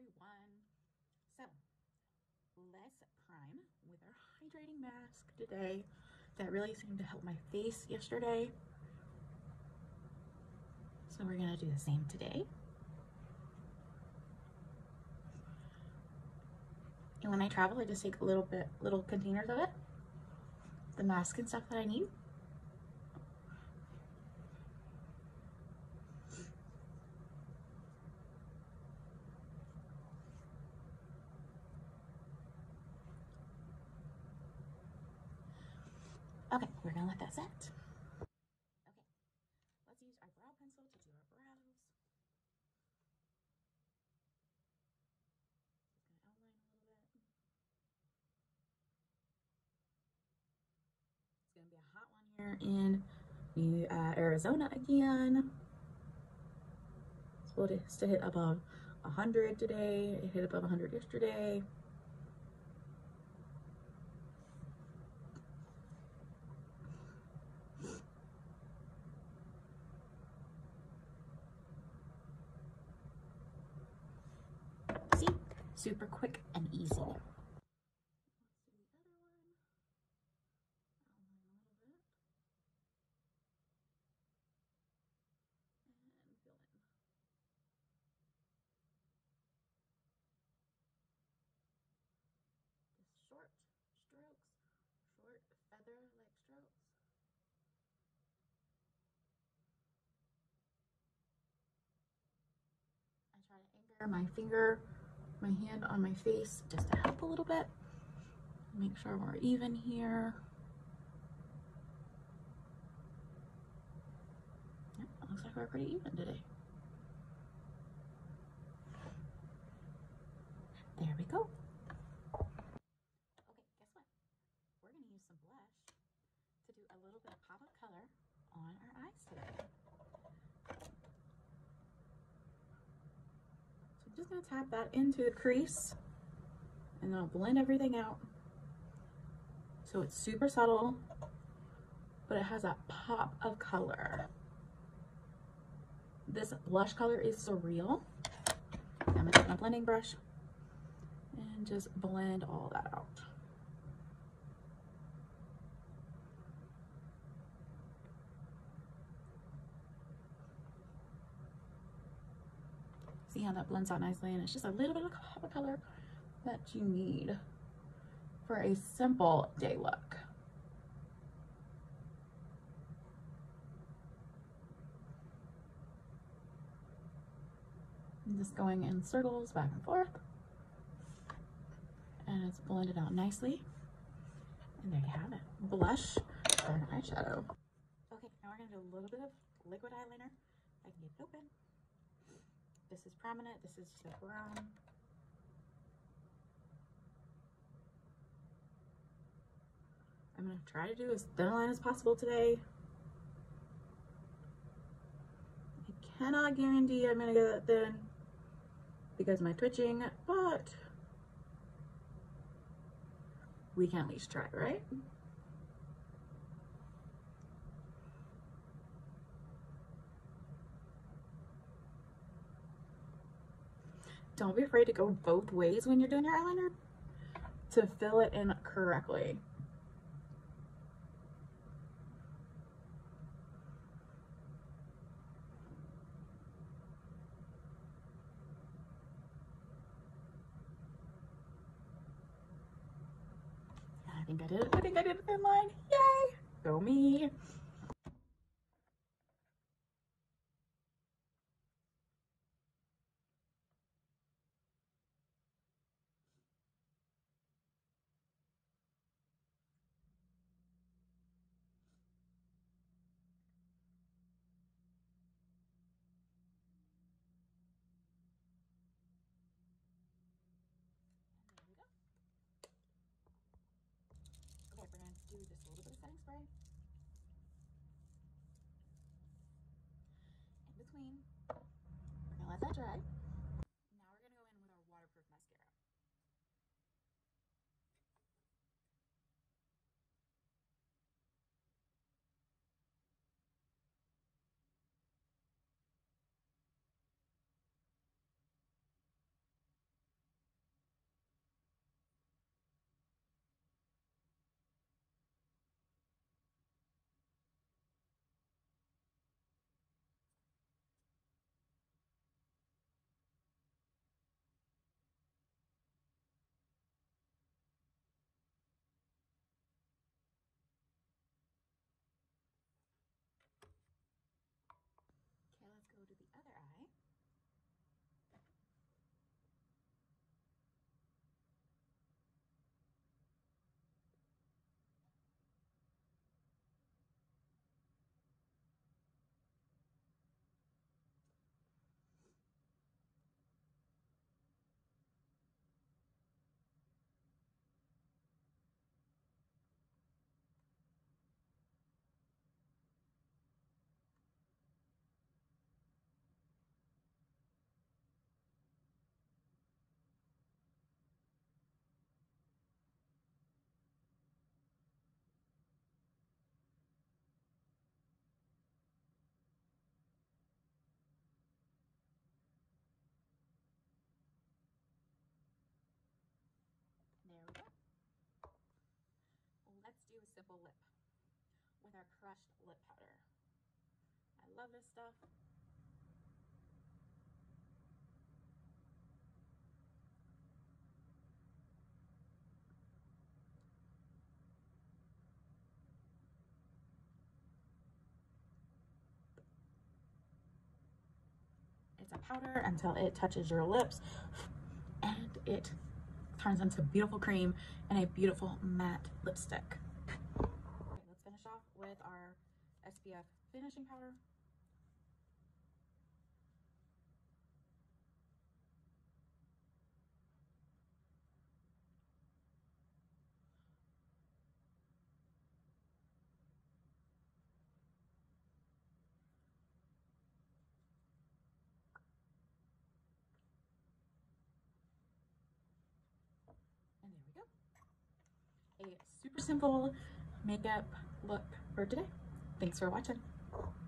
everyone. So let's prime with our hydrating mask today. That really seemed to help my face yesterday. So we're gonna do the same today. And when I travel, I just take little containers of it, the mask and stuff that I need. Okay, we're gonna let that set. Okay, let's use our brow pencil to do our brows. Just gonna outline a little bit. It's gonna be a hot one here in Arizona again. It's supposed to hit above 100 today. It hit above 100 yesterday. See? Super quick and easy. Let's do the other one. Outline a little bit. And fill in. Just short strokes, short feather-like strokes. I try to anchor my hand on my face just to help a little bit. Make sure we're even here. Yep, looks like we're pretty even today. There we go. Okay, guess what? We're gonna use some blush to do a little bit of pop of color on our eyes today. So I'm just gonna tap that into the crease and then I'll blend everything out. So it's super subtle, but it has a pop of color. This blush color is Surreal. I'm gonna take my blending brush and just blend all that out. See how that blends out nicely, and it's just a little bit of pop of color that you need for a simple day look. I'm just going in circles back and forth, and it's blended out nicely. And there you have it, blush for an eyeshadow. Okay, now we're gonna do a little bit of liquid eyeliner. I can get it open. This is prominent, this is just a brown. I'm gonna try to do as thin a line as possible today. I cannot guarantee I'm gonna get that thin because of my twitching, but we can at least try, right? Don't be afraid to go both ways when you're doing your eyeliner to fill it in correctly. I think I did it. I think I did a thin line. Yay! Go me. Okay, we're going to do just a little bit of setting spray in between. We're going to let that dry. Now we're going to go in with our waterproof mascara. full lip with our crushed lip powder. I love this stuff. It's a powder until it touches your lips and it turns into beautiful cream and a beautiful matte lipstick. Okay, let's finish off with our SPF finishing powder. And there we go. A super simple makeup look for today. Thanks for watching.